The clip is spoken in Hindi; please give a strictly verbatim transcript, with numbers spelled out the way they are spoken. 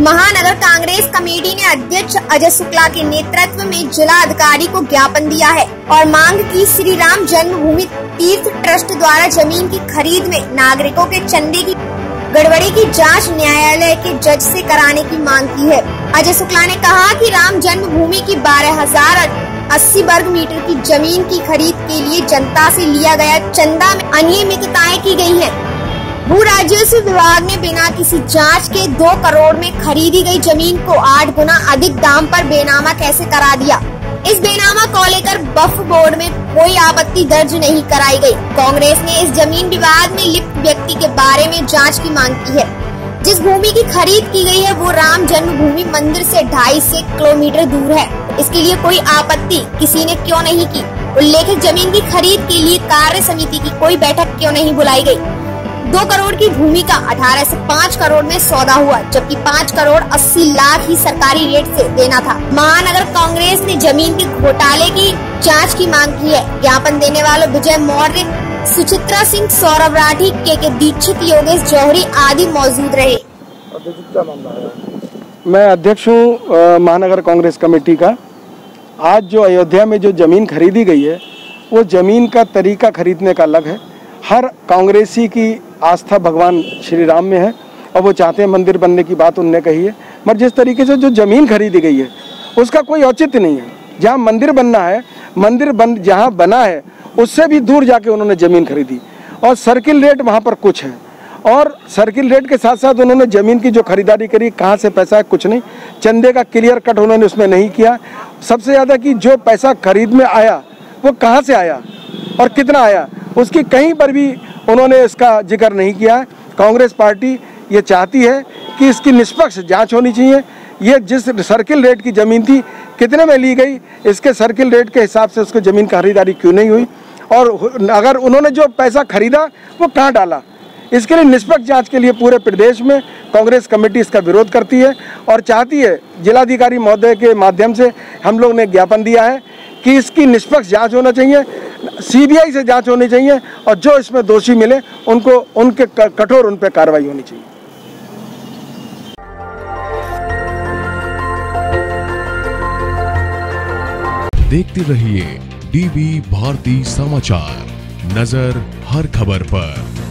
महानगर कांग्रेस कमेटी ने अध्यक्ष अजय शुक्ला के नेतृत्व में जिला अधिकारी को ज्ञापन दिया है और मांग की श्री राम जन्मभूमि तीर्थ ट्रस्ट द्वारा जमीन की खरीद में नागरिकों के चंदे की गड़बड़ी की जांच न्यायालय के जज से कराने की मांग की है। अजय शुक्ला ने कहा कि राम जन्मभूमि की बारह हजार अस्सी वर्ग मीटर की जमीन की खरीद के लिए जनता से लिया गया चंदा में अनियमितताएं की गई हैं। भू राजस्व विभाग ने बिना किसी जांच के दो करोड़ में खरीदी गई जमीन को आठ गुना अधिक दाम पर बेनामा कैसे करा दिया। इस बेनामा को लेकर वक्फ बोर्ड में कोई आपत्ति दर्ज नहीं कराई गई। कांग्रेस ने इस जमीन विवाद में लिप्त व्यक्ति के बारे में जांच की मांग की है। जिस भूमि की खरीद की गई है वो राम जन्मभूमि मंदिर से ढाई से किलोमीटर दूर है। इसके लिए कोई आपत्ति किसी ने क्यों नहीं की। उल्लेखित जमीन की खरीद के लिए कार्य समिति की कोई बैठक क्यों नहीं बुलाई गई। दो करोड़ की भूमि का अठारह से पाँच करोड़ में सौदा हुआ, जबकि पाँच करोड़ अस्सी लाख ही सरकारी रेट से देना था। महानगर कांग्रेस ने जमीन के घोटाले की जांच की मांग की है। ज्ञापन देने वालों विजय मौर्य, सुचित्रा सिंह, सौरभ राठी, के के दीक्षित, योगेश जौहरी आदि मौजूद रहे। मैं अध्यक्ष हूँ महानगर कांग्रेस कमेटी का। आज जो अयोध्या में जो जमीन खरीदी गई है वो जमीन का तरीका खरीदने का अलग है। हर कांग्रेसी की आस्था भगवान श्री राम में है और वो चाहते हैं मंदिर बनने की बात उनने कही है, मगर जिस तरीके से जो जमीन खरीदी गई है उसका कोई औचित्य नहीं है। जहाँ मंदिर बनना है, मंदिर बन जहाँ बना है उससे भी दूर जाके उन्होंने ज़मीन खरीदी और सर्किल रेट वहाँ पर कुछ है और सर्किल रेट के साथ साथ उन्होंने ज़मीन की जो खरीदारी करी कहाँ से पैसा है कुछ नहीं, चंदे का क्लियर कट उन्होंने उसमें नहीं किया। सबसे ज़्यादा कि जो पैसा खरीद में आया वो कहाँ से आया और कितना आया उसकी कहीं पर भी उन्होंने इसका जिक्र नहीं किया है। कांग्रेस पार्टी ये चाहती है कि इसकी निष्पक्ष जांच होनी चाहिए। ये जिस सर्किल रेट की ज़मीन थी कितने में ली गई, इसके सर्किल रेट के हिसाब से उसको ज़मीन की खरीदारी क्यों नहीं हुई और अगर उन्होंने जो पैसा खरीदा वो कहाँ डाला। इसके लिए निष्पक्ष जांच के लिए पूरे प्रदेश में कांग्रेस कमेटी इसका विरोध करती है और चाहती है, जिलाधिकारी महोदय के माध्यम से हम लोग ने ज्ञापन दिया है कि इसकी निष्पक्ष जांच होना चाहिए, सीबीआई से जांच होनी चाहिए और जो इसमें दोषी मिले उनको उनके कठोर उन पर कार्रवाई होनी चाहिए। देखते रहिए डीवी भारती समाचार, नजर हर खबर पर।